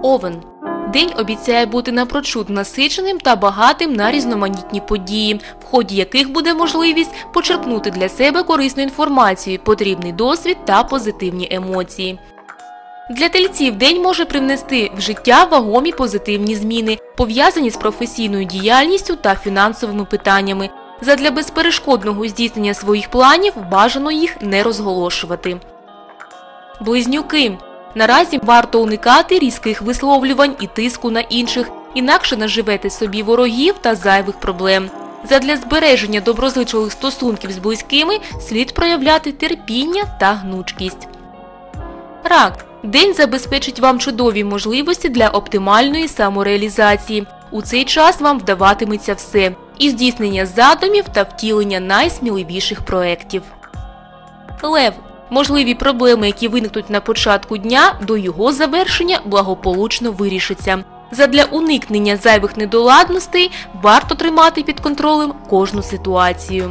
Овен. День обіцяє бути напрочуд насиченим та багатим на різноманітні події, в ході яких буде можливість почерпнути для себе корисну інформацію, потрібний досвід та позитивні емоції. Для тельців день може привнести в життя вагомі позитивні зміни, пов'язані з професійною діяльністю та фінансовими питаннями. Задля безперешкодного здійснення своїх планів бажано їх не розголошувати. Близнюки. Наразі варто уникати різких висловлювань і тиску на інших, інакше наживете собі ворогів та зайвих проблем. Задля збереження доброзичливих стосунків з близькими слід проявляти терпіння та гнучкість. Рак. День забезпечить вам чудові можливості для оптимальної самореалізації. У цей час вам вдаватиметься все – і здійснення задумів та втілення найсміливіших проєктів. Лев. Можливі проблеми, які виникнуть на початку дня, до його завершення благополучно вирішаться. Задля уникнення зайвих недоладностей варто тримати під контролем кожну ситуацію.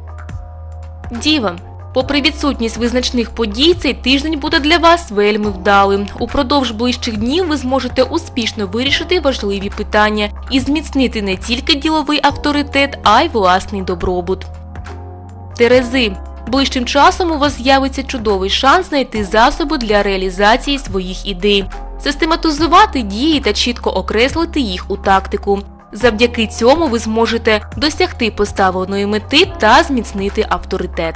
Діва. Попри відсутність визначних подій, цей тиждень буде для вас вельми вдалим. Упродовж ближчих днів ви зможете успішно вирішити важливі питання і зміцнити не тільки діловий авторитет, а й власний добробут. Терези. Ближчим часом у вас з'явиться чудовий шанс знайти засоби для реалізації своїх ідей, систематизувати дії та чітко окреслити їх у тактику. Завдяки цьому ви зможете досягти поставленої мети та зміцнити авторитет.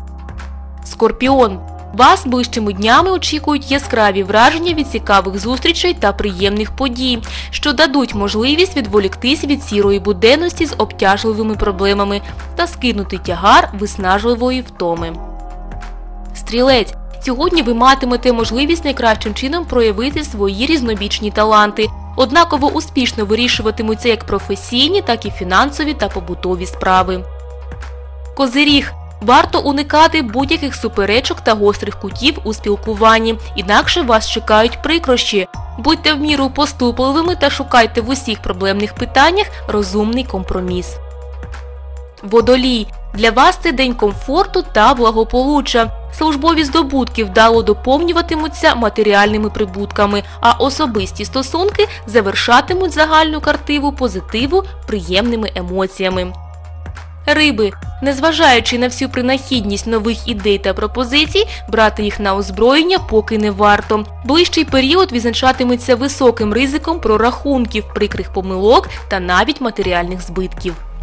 Скорпіон. Вас ближчими днями очікують яскраві враження від цікавих зустрічей та приємних подій, що дадуть можливість відволіктись від сірої буденності з обтяжливими проблемами та скинути тягар виснажливої втоми. Стрілець. Сьогодні ви матимете можливість найкращим чином проявити свої різнобічні таланти. Однаково успішно вирішуватимуться як професійні, так і фінансові та побутові справи. Козиріг. Варто уникати будь-яких суперечок та гострих кутів у спілкуванні, інакше вас чекають прикрощі. Будьте в міру поступливими та шукайте в усіх проблемних питаннях розумний компроміс. Водолій. Для вас це день комфорту та благополуччя. Службові здобутки вдало доповнюватимуться матеріальними прибутками, а особисті стосунки завершатимуть загальну картину позитиву приємними емоціями. Риби. Незважаючи на всю принахідність нових ідей та пропозицій, брати їх на озброєння поки не варто. Ближчий період відзначатиметься високим ризиком прорахунків, прикрих помилок та навіть матеріальних збитків.